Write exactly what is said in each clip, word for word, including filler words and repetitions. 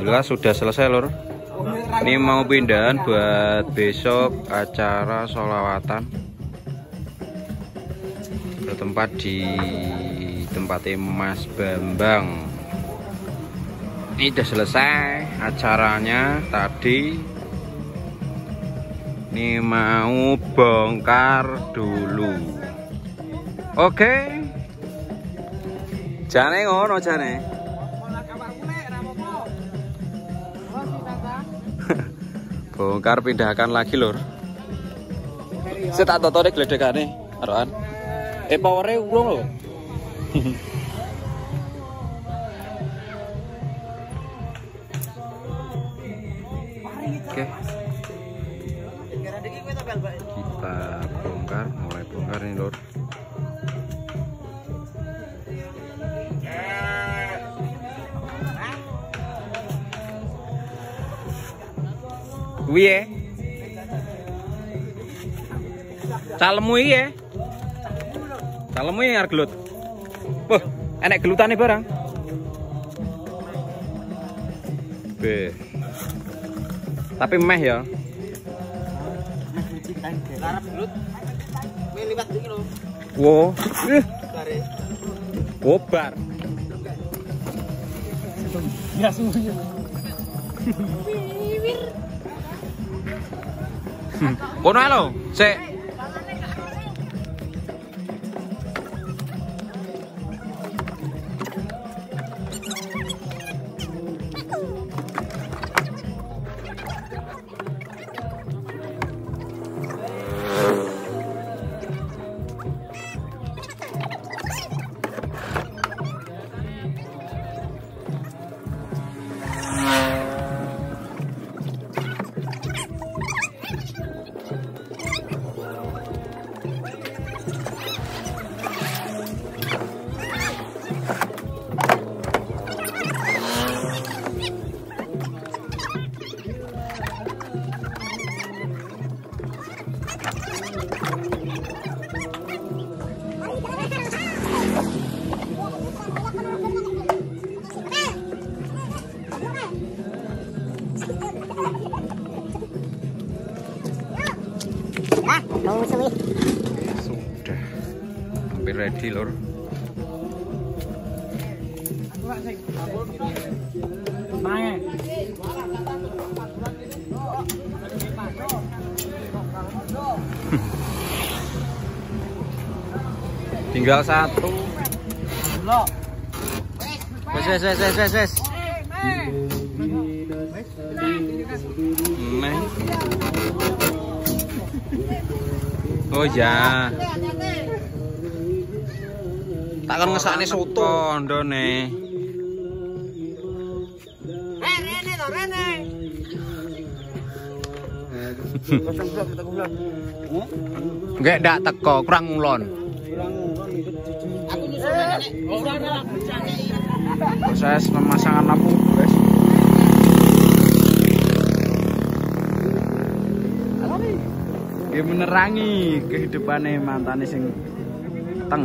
Alhamdulillah sudah selesai lor. Ini mau pindahan buat besok acara sholawatan ke tempat di tempatnya Mas Bambang. Ini udah selesai acaranya tadi. Ini mau bongkar dulu. Oke. Jane ngono jane. Bongkar pindahkan lagi lur. Saya tak totore gledekane, aroan. Eh powere urung lho. Oke. Kita bongkar, mulai bongkar nih lur. Wiye, calemu ya, calemu ya gelut. Wah, enak gelutane barang. Be, tapi meh ya. Wow, eh, gobar. Ya semuanya. Kono lho, sik. Sudah hampir ready lor. Tinggal satu. Wes wes wes wes wes wes. Meh. Oh ya. Takkan ngesakne soto ndone. Eh rene to rene. Enggak ndak teko kurang ngulon. Aku nyusul nek. Ora ora proses pemasangan lampu, guys. Dia menerangi kehidupannya mantane sing teng.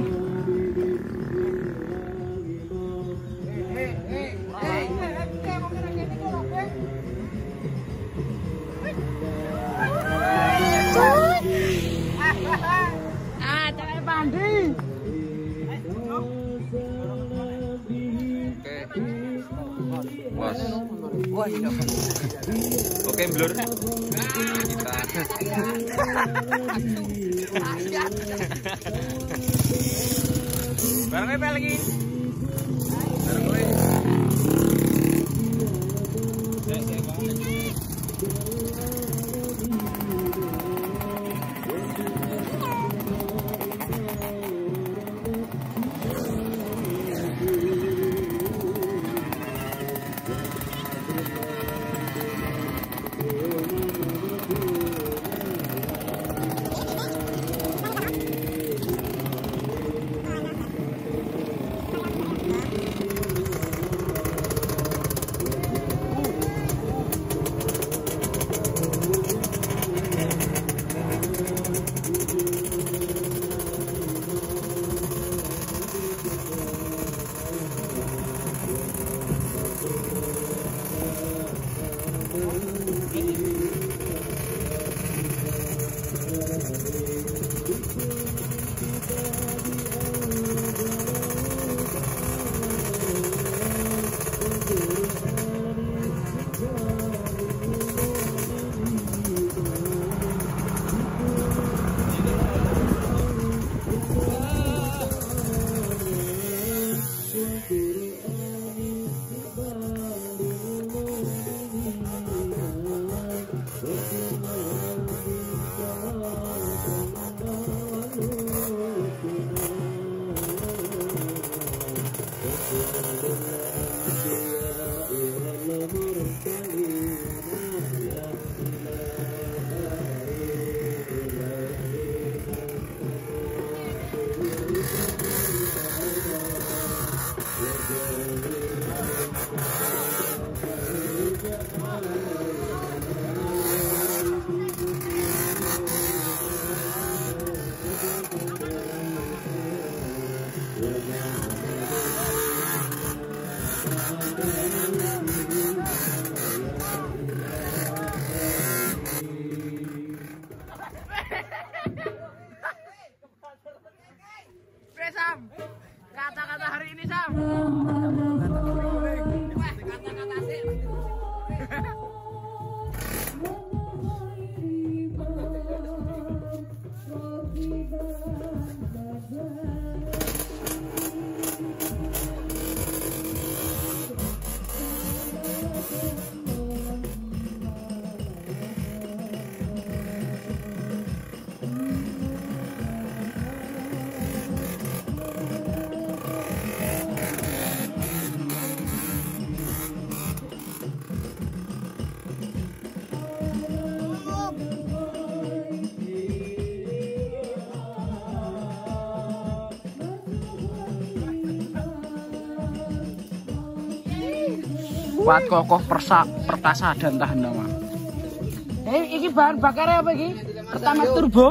Ah, jangan mandi. Oke. Oke, blur. Kita barang apa lagi? Barang gue. kuat kokoh persa perkasa dan tahan lama. Eh, ini bahan bakarnya apa ini? Pertama turbo.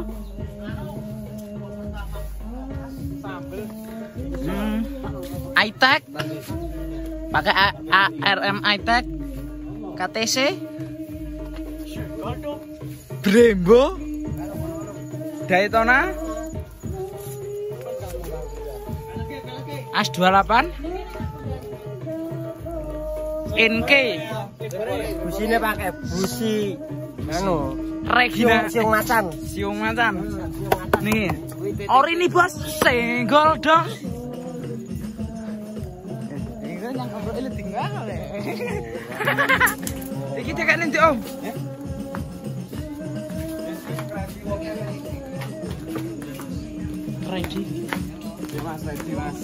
Hmm, I-Tech. Pakai A R M I-Tech. K T C. Brembo. Daytona. A S dua puluh delapan. N K. Businya pakai busi anu Regina siung macan. Siung macan. Nih, ori nih bos, senggol dong. Ini yang ngobrol ini tinggal ya. Iki tekan nanti om. Ready. Mas, ready mas.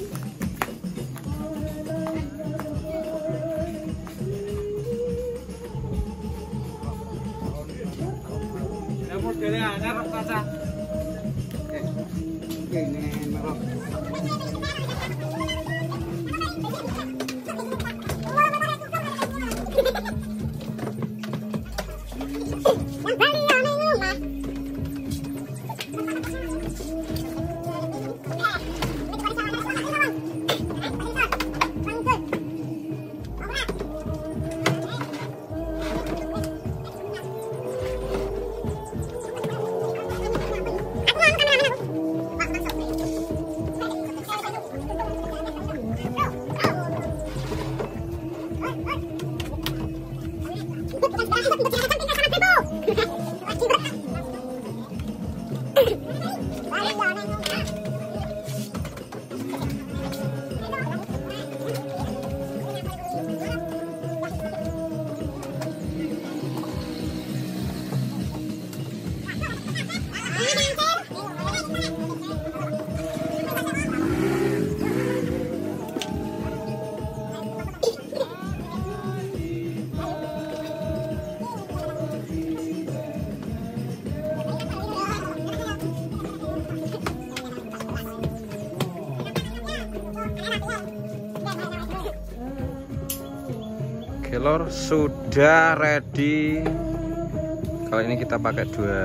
Modelnya anyar kaca. Ini merok. Kelor sudah ready. Kali ini kita pakai dua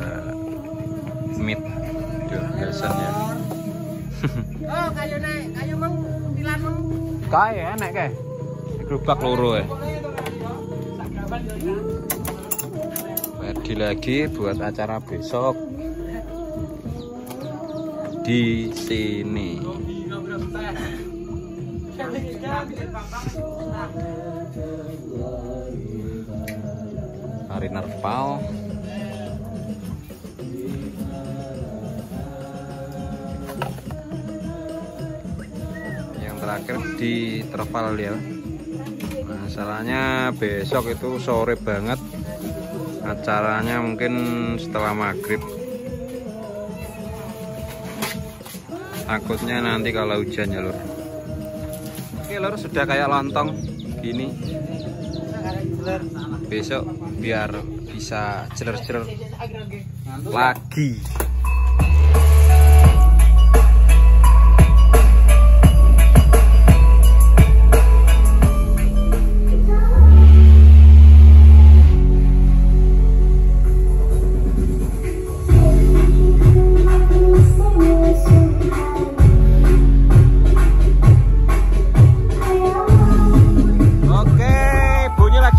mid, dua belasan ya. Oh, kayu naik, kayu mang sembilan mang. Kae enak kae. Gerobak loro ya. Ready lagi buat acara besok di sini. Hari Nerpal. Yang terakhir di Terpal ya. Masalahnya besok itu sore banget. Acaranya mungkin setelah maghrib. Takutnya nanti kalau hujan ya lur. Oke lur, sudah kayak lontong gini. Besok biar bisa jeler-jeler lagi.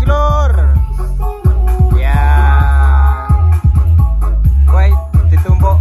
Tumbuk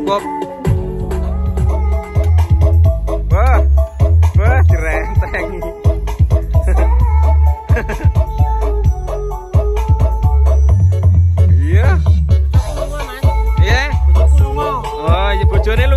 cukup. Wah, wah direnteng. Iya. Iya. Oh, ya bojone lu